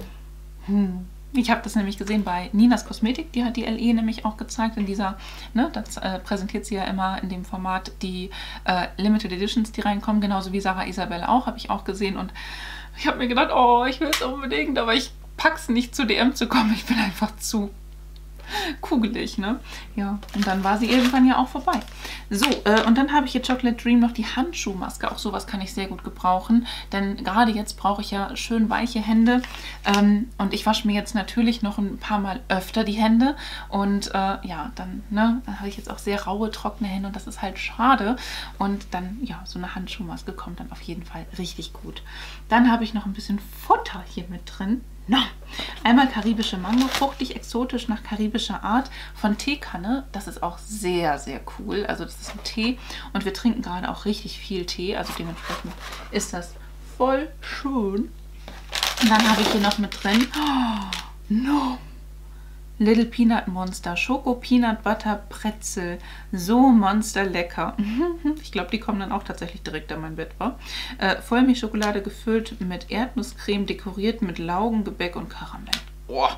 Hm. Ich habe das nämlich gesehen bei Ninas Kosmetik. Die hat die L E nämlich auch gezeigt. In dieser, ne, das äh, präsentiert sie ja immer in dem Format die äh, Limited Editions, die reinkommen. Genauso wie Sarah Isabel auch, habe ich auch gesehen. Und ich habe mir gedacht, oh, ich will es unbedingt, aber ich pack's nicht zu D M zu kommen. Ich bin einfach zu kugelig, ne? Ja, und dann war sie irgendwann ja auch vorbei. So, äh, und dann habe ich hier Chocolate Dream noch die Handschuhmaske. Auch sowas kann ich sehr gut gebrauchen, denn gerade jetzt brauche ich ja schön weiche Hände. Ähm, und ich wasche mir jetzt natürlich noch ein paar Mal öfter die Hände. Und äh, ja, dann, ne, dann habe ich jetzt auch sehr raue, trockene Hände und das ist halt schade. Und dann, ja, so eine Handschuhmaske kommt dann auf jeden Fall richtig gut. Dann habe ich noch ein bisschen Futter hier mit drin. No. Einmal karibische Mango, fruchtig, exotisch nach karibischer Art von Teekanne. Das ist auch sehr, sehr cool. Also das ist ein Tee und wir trinken gerade auch richtig viel Tee. Also dementsprechend ist das voll schön. Und dann habe ich hier noch mit drin oh, no. Little Peanut Monster, Schoko Peanut Butter Pretzel, so monster lecker. Ich glaube, die kommen dann auch tatsächlich direkt an mein Bett, wa? Äh, Vollmilchschokolade gefüllt mit Erdnusscreme, dekoriert mit Laugengebäck und Karamell. Boah.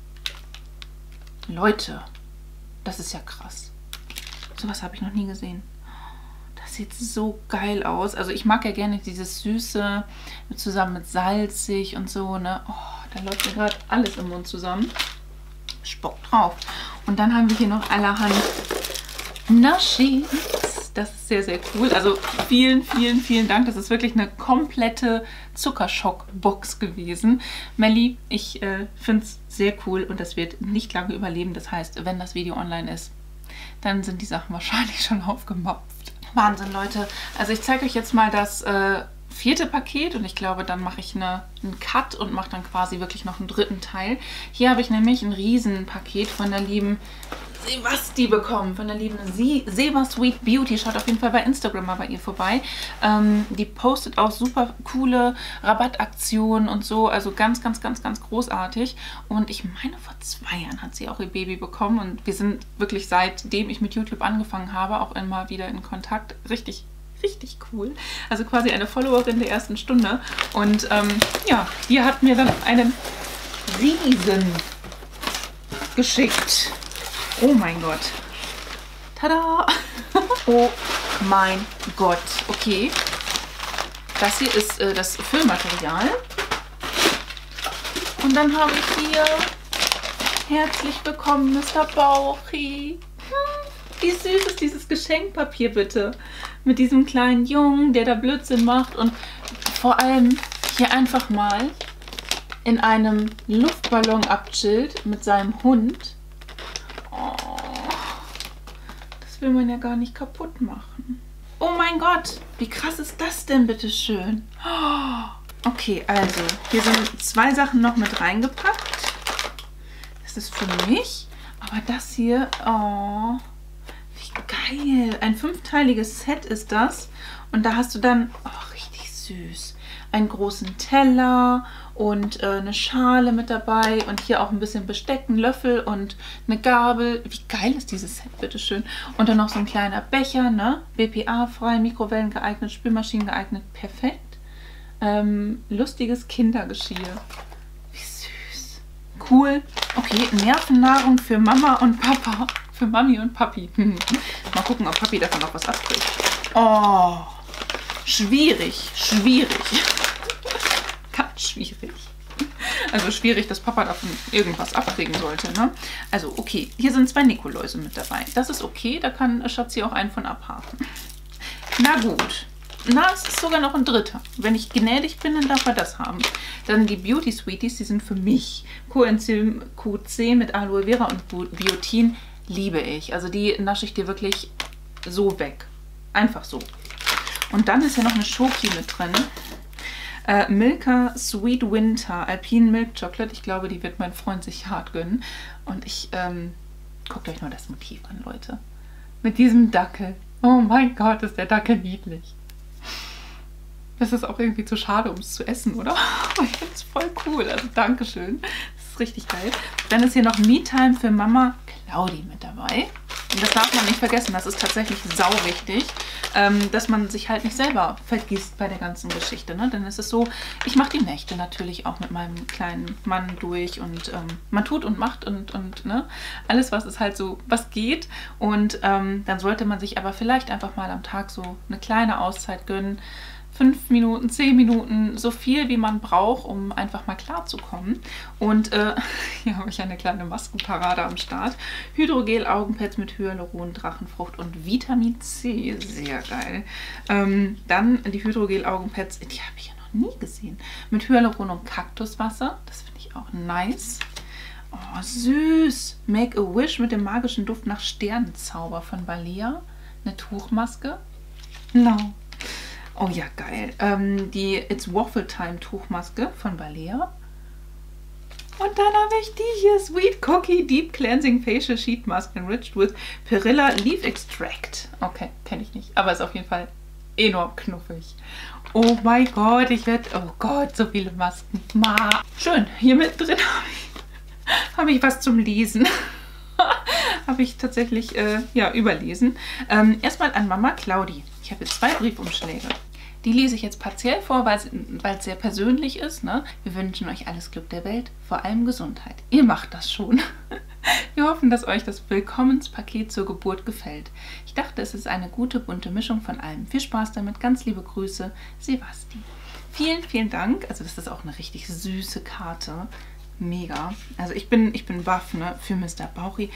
Leute, das ist ja krass. Sowas habe ich noch nie gesehen. Das sieht so geil aus. Also ich mag ja gerne dieses Süße zusammen mit salzig und so, ne? Oh, da läuft mir gerade alles im Mund zusammen. Spock drauf. Und dann haben wir hier noch allerhand Naschis. Das ist sehr, sehr cool. Also vielen, vielen, vielen Dank. Das ist wirklich eine komplette Zuckerschock-Box gewesen. Melli, ich äh, finde es sehr cool und das wird nicht lange überleben. Das heißt, wenn das Video online ist, dann sind die Sachen wahrscheinlich schon aufgemapft. Wahnsinn, Leute. Also ich zeige euch jetzt mal das äh, vierte Paket und ich glaube, dann mache ich eine, einen Cut und mache dann quasi wirklich noch einen dritten Teil. Hier habe ich nämlich ein Riesenpaket von der lieben Sebasti bekommen, von der lieben Seba Sweet Beauty. Schaut auf jeden Fall bei Instagram mal bei ihr vorbei. Ähm, die postet auch super coole Rabattaktionen und so, also ganz, ganz, ganz, ganz großartig. Und ich meine, vor zwei Jahren hat sie auch ihr Baby bekommen und wir sind wirklich seitdem ich mit YouTube angefangen habe, auch immer wieder in Kontakt. Richtig Richtig cool. Also quasi eine Followerin der ersten Stunde. Und ähm, ja, die hat mir dann einen Riesen geschickt. Oh mein Gott. Tada! Oh mein Gott. Okay. Das hier ist äh, das Füllmaterial. Und dann habe ich hier herzlich willkommen, Mister Bauchi. Wie süß ist dieses Geschenkpapier bitte? Mit diesem kleinen Jungen, der da Blödsinn macht und vor allem hier einfach mal in einem Luftballon abchillt mit seinem Hund. Oh, das will man ja gar nicht kaputt machen. Oh mein Gott, wie krass ist das denn bitte schön? Okay, also hier sind zwei Sachen noch mit reingepackt. Das ist für mich, aber das hier, oh... Geil, ein fünfteiliges Set ist das und da hast du dann, oh, richtig süß, einen großen Teller und äh, eine Schale mit dabei und hier auch ein bisschen Besteck, einen Löffel und eine Gabel. Wie geil ist dieses Set, bitteschön. Und dann noch so ein kleiner Becher, ne? B P A-frei, Mikrowellen geeignet, Spülmaschinen geeignet, perfekt. Ähm, lustiges Kindergeschirr. Wie süß. Cool. Okay, Nervennahrung für Mama und Papa. Für Mami und Papi. Mal gucken, ob Papi davon noch was abkriegt. Oh, schwierig, schwierig. Ganz schwierig. Also schwierig, dass Papa davon irgendwas abkriegen sollte, ne? Also okay, hier sind zwei Nikoläuse mit dabei. Das ist okay, da kann Schatzi auch einen von abhaken. Na gut. Na, es ist sogar noch ein dritter. Wenn ich gnädig bin, dann darf er das haben. Dann die Beauty Sweeties, die sind für mich. Coenzym Q zehn mit Aloe Vera und Biotin. Liebe ich. Also die nasche ich dir wirklich so weg. Einfach so. Und dann ist ja noch eine Schoki mit drin. Äh, Milka Sweet Winter Alpine Milk Chocolate. Ich glaube, die wird mein Freund sich hart gönnen. Und ich, ähm, guckt euch mal das Motiv an, Leute. Mit diesem Dackel. Oh mein Gott, ist der Dackel niedlich. Das ist auch irgendwie zu schade, um es zu essen, oder? Ich finde es voll cool. Also Dankeschön. Das ist richtig geil. Dann ist hier noch Me-Time für Mama Claudi mit dabei. Und das darf man nicht vergessen, das ist tatsächlich sau wichtig, ähm, dass man sich halt nicht selber vergisst bei der ganzen Geschichte. Ne? Denn es ist so, ich mache die Nächte natürlich auch mit meinem kleinen Mann durch und ähm, man tut und macht und, und ne? Alles, was ist halt so, was geht. Und ähm, dann sollte man sich aber vielleicht einfach mal am Tag so eine kleine Auszeit gönnen. fünf Minuten, zehn Minuten, so viel wie man braucht, um einfach mal klarzukommen. Und äh, hier habe ich eine kleine Maskenparade am Start. Hydrogel-Augenpads mit Hyaluron, Drachenfrucht und Vitamin C. Sehr geil. Ähm, dann die Hydrogel-Augenpads, die habe ich ja noch nie gesehen. Mit Hyaluron und Kaktuswasser. Das finde ich auch nice. Oh, süß. Make a Wish mit dem magischen Duft nach Sternenzauber von Balea. Eine Tuchmaske. No. Oh ja, geil. Ähm, die It's Waffle Time Tuchmaske von Balea. Und dann habe ich die hier. Sweet Cookie Deep Cleansing Facial Sheet Mask enriched with Perilla Leaf Extract. Okay, kenne ich nicht. Aber ist auf jeden Fall enorm knuffig. Oh mein Gott, ich werde... Oh Gott, so viele Masken. Ma. Schön. Hier mit drin habe ich... habe ich was zum Lesen. habe ich tatsächlich äh, ja, überlesen. Ähm, erstmal an Mama Claudi. Ich habe jetzt zwei Briefumschläge. Die lese ich jetzt partiell vor, weil es sehr persönlich ist. Ne? Wir wünschen euch alles Glück der Welt, vor allem Gesundheit. Ihr macht das schon. Wir hoffen, dass euch das Willkommenspaket zur Geburt gefällt. Ich dachte, es ist eine gute, bunte Mischung von allem. Viel Spaß damit. Ganz liebe Grüße, Sevasti. Vielen, vielen Dank. Also das ist auch eine richtig süße Karte. Mega. Also ich bin, ich bin baff, ne, für Mister Bauchi.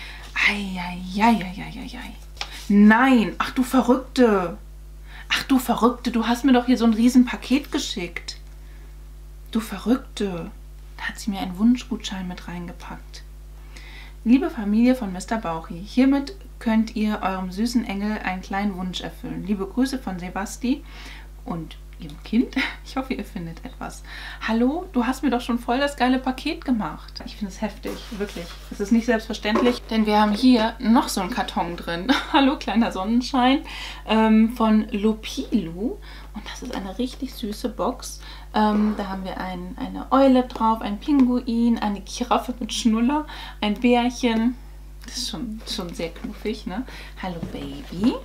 Eieieiei. Nein. Ach du Verrückte. Ach du Verrückte. Du hast mir doch hier so ein riesen Paket geschickt. Du Verrückte. Da hat sie mir einen Wunschgutschein mit reingepackt. Liebe Familie von Mister Bauchi, hiermit könnt ihr eurem süßen Engel einen kleinen Wunsch erfüllen. Liebe Grüße von Sevasti und ihrem Kind. Ich hoffe, ihr findet etwas. Hallo, du hast mir doch schon voll das geile Paket gemacht. Ich finde es heftig, wirklich. Es ist nicht selbstverständlich, denn wir haben hier noch so einen Karton drin. Hallo, kleiner Sonnenschein ähm, von Lopilu. Und das ist eine richtig süße Box. Ähm, da haben wir ein, eine Eule drauf, ein Pinguin, eine Giraffe mit Schnuller, ein Bärchen. Das ist schon, schon sehr knuffig, ne? Hallo, Baby.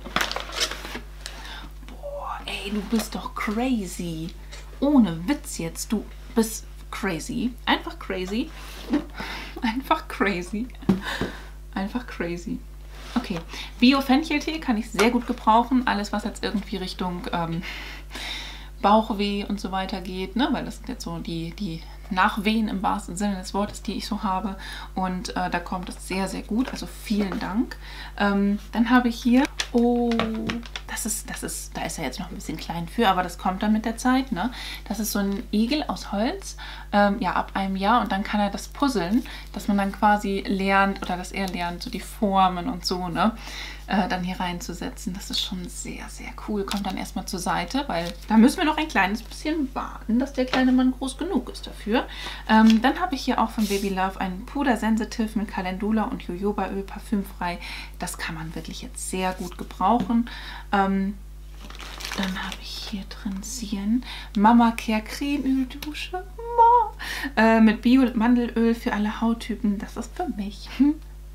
Ey, du bist doch crazy. Ohne Witz jetzt. Du bist crazy. Einfach crazy. Einfach crazy. Einfach crazy. Okay. Bio-Fencheltee kann ich sehr gut gebrauchen. Alles, was jetzt irgendwie Richtung ähm, Bauchweh und so weiter geht, ne? Weil das sind jetzt so die, die Nachwehen im wahrsten Sinne des Wortes, die ich so habe. Und äh, da kommt es sehr, sehr gut. Also vielen Dank. Ähm, dann habe ich hier... Oh, das ist, das ist, da ist er jetzt noch ein bisschen klein für, aber das kommt dann mit der Zeit, ne? Das ist so ein Igel aus Holz, ähm, ja, ab einem Jahr und dann kann er das puzzeln, dass man dann quasi lernt oder dass er lernt, so die Formen und so, ne? Äh, dann hier reinzusetzen. Das ist schon sehr, sehr cool. Kommt dann erstmal zur Seite, weil da müssen wir noch ein kleines bisschen warten, dass der kleine Mann groß genug ist dafür. Ähm, dann habe ich hier auch von Baby Love einen Puder Sensitive mit Calendula und Jojobaöl parfümfrei. Das kann man wirklich jetzt sehr gut gebrauchen. Ähm, dann habe ich hier drin Sien Mama Care Cremeöldusche äh, mit Bio-Mandelöl für alle Hauttypen. Das ist für mich. Hm.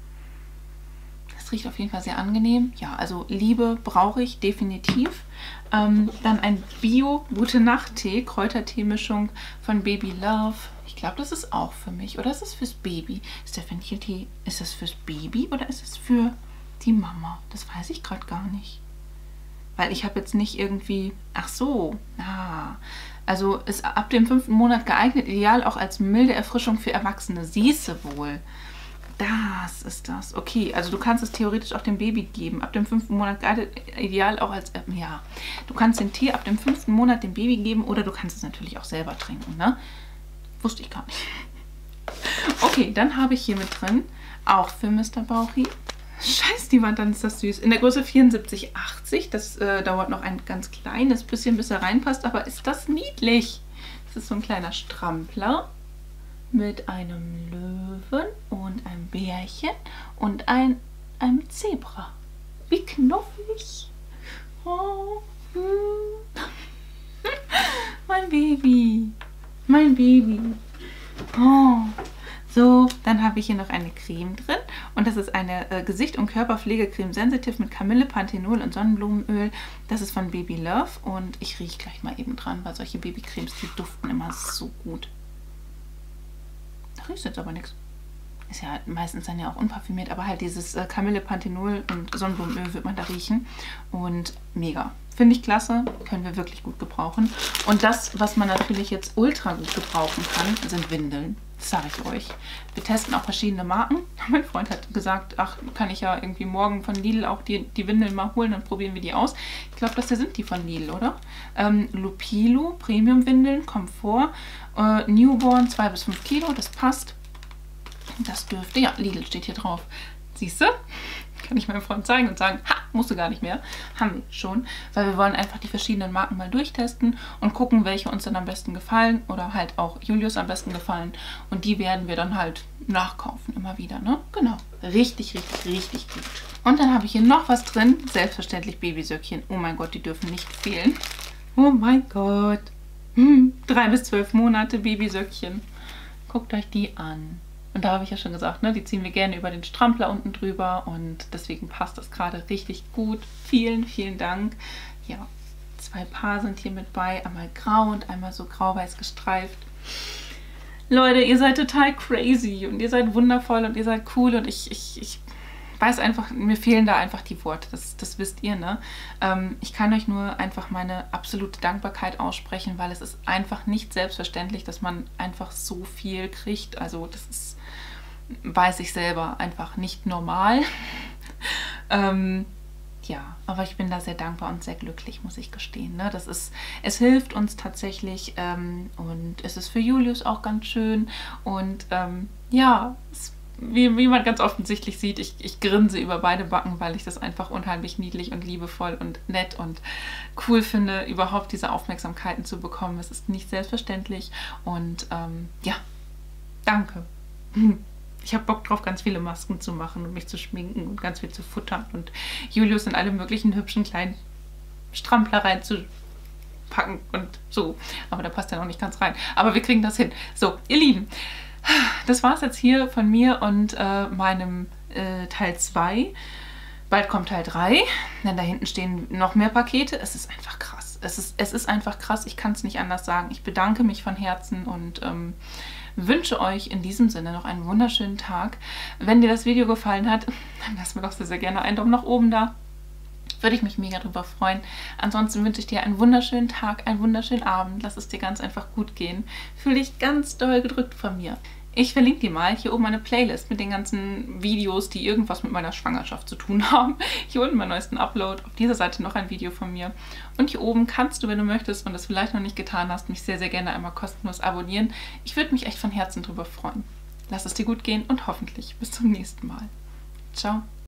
Das riecht auf jeden Fall sehr angenehm. Ja, also Liebe brauche ich definitiv. Ähm, dann ein Bio-Gute-Nacht-Tee, Kräutertee-Mischung von Baby Love. Ich glaube, das ist auch für mich. Oder ist es fürs Baby? Ist der Fencheltee, ist das fürs Baby oder ist es für die Mama? Das weiß ich gerade gar nicht. Weil ich habe jetzt nicht irgendwie... Ach so, ah, also ist ab dem fünften Monat geeignet, ideal auch als milde Erfrischung für Erwachsene. Siehste wohl. Das ist das. Okay, also du kannst es theoretisch auch dem Baby geben. Ab dem fünften Monat geeignet, ideal auch als... Äh, ja, du kannst den Tee ab dem fünften Monat dem Baby geben oder du kannst es natürlich auch selber trinken, ne? Wusste ich gar nicht. Okay, dann habe ich hier mit drin, auch für Mister Bauchi. Scheiß die Wand, dann ist das süß. In der Größe vierundsiebzig achtzig. Das äh, dauert noch ein ganz kleines bisschen, bis er reinpasst. Aber ist das niedlich? Das ist so ein kleiner Strampler mit einem Löwen und einem Bärchen und ein, einem Zebra. Wie knuffig. Oh. Hm. Mein Baby. Mein Baby. Oh. So, dann habe ich hier noch eine Creme drin und das ist eine äh, Gesicht- und Körperpflegecreme Sensitive mit Kamille, Panthenol und Sonnenblumenöl. Das ist von Baby Love und ich rieche gleich mal eben dran, weil solche Babycremes, die duften immer so gut. Da riecht jetzt aber nichts. ist ja meistens dann ja auch unparfümiert, aber halt dieses äh, Kamille, Panthenol und Sonnenblumenöl wird man da riechen. Und mega. Finde ich klasse, können wir wirklich gut gebrauchen. Und das, was man natürlich jetzt ultra gut gebrauchen kann, sind Windeln. Das sage ich euch. Wir testen auch verschiedene Marken. Mein Freund hat gesagt, ach, kann ich ja irgendwie morgen von Lidl auch die, die Windeln mal holen, dann probieren wir die aus. Ich glaube, das hier sind die von Lidl, oder? Ähm, Lupilo, Premium-Windeln, Komfort, äh, Newborn, zwei bis fünf Kilo, das passt. Das dürfte, ja, Lidl steht hier drauf. Siehst du? Kann ich meinem Freund zeigen und sagen, ha, musst du gar nicht mehr. Haben wir schon, weil wir wollen einfach die verschiedenen Marken mal durchtesten und gucken, welche uns dann am besten gefallen oder halt auch Julius am besten gefallen. Und die werden wir dann halt nachkaufen, immer wieder, ne? Genau. Richtig, richtig, richtig gut. Und dann habe ich hier noch was drin. Selbstverständlich Babysöckchen. Oh mein Gott, die dürfen nicht fehlen. Oh mein Gott. Hm, drei bis zwölf Monate Babysöckchen. Guckt euch die an. Und da habe ich ja schon gesagt, ne, die ziehen wir gerne über den Strampler unten drüber und deswegen passt das gerade richtig gut. Vielen, vielen Dank. Ja, zwei Paar sind hier mit bei, einmal grau und einmal so grau-weiß gestreift. Leute, ihr seid total crazy und ihr seid wundervoll und ihr seid cool und ich, ich, ich weiß einfach, mir fehlen da einfach die Worte, das, das wisst ihr, ne? Ähm, ich kann euch nur einfach meine absolute Dankbarkeit aussprechen, weil es ist einfach nicht selbstverständlich, dass man einfach so viel kriegt. Also das ist, weiß ich selber, einfach nicht normal. ähm, ja, aber ich bin da sehr dankbar und sehr glücklich, muss ich gestehen. Ne? Das ist, es hilft uns tatsächlich ähm, und es ist für Julius auch ganz schön und ähm, ja, es Wie, wie man ganz offensichtlich sieht, ich, ich grinse über beide Backen, weil ich das einfach unheimlich niedlich und liebevoll und nett und cool finde, überhaupt diese Aufmerksamkeiten zu bekommen. Es ist nicht selbstverständlich und ähm, ja, danke. Ich habe Bock drauf, ganz viele Masken zu machen und mich zu schminken und ganz viel zu futtern und Julius in alle möglichen hübschen kleinen Strampler reinzupacken und so. Aber da passt er noch nicht ganz rein. Aber wir kriegen das hin. So, ihr Lieben, das war es jetzt hier von mir und äh, meinem äh, Teil zwei. Bald kommt Teil drei, denn da hinten stehen noch mehr Pakete. Es ist einfach krass. Es ist, es ist einfach krass, ich kann es nicht anders sagen. Ich bedanke mich von Herzen und ähm, wünsche euch in diesem Sinne noch einen wunderschönen Tag. Wenn dir das Video gefallen hat, dann lass mir doch sehr, sehr gerne einen Daumen nach oben da. Würde ich mich mega drüber freuen. Ansonsten wünsche ich dir einen wunderschönen Tag, einen wunderschönen Abend. Lass es dir ganz einfach gut gehen. Fühl dich ganz doll gedrückt von mir. Ich verlinke dir mal hier oben eine Playlist mit den ganzen Videos, die irgendwas mit meiner Schwangerschaft zu tun haben. Hier unten meinen neuesten Upload. Auf dieser Seite noch ein Video von mir. Und hier oben kannst du, wenn du möchtest und das vielleicht noch nicht getan hast, mich sehr, sehr gerne einmal kostenlos abonnieren. Ich würde mich echt von Herzen drüber freuen. Lass es dir gut gehen und hoffentlich bis zum nächsten Mal. Ciao.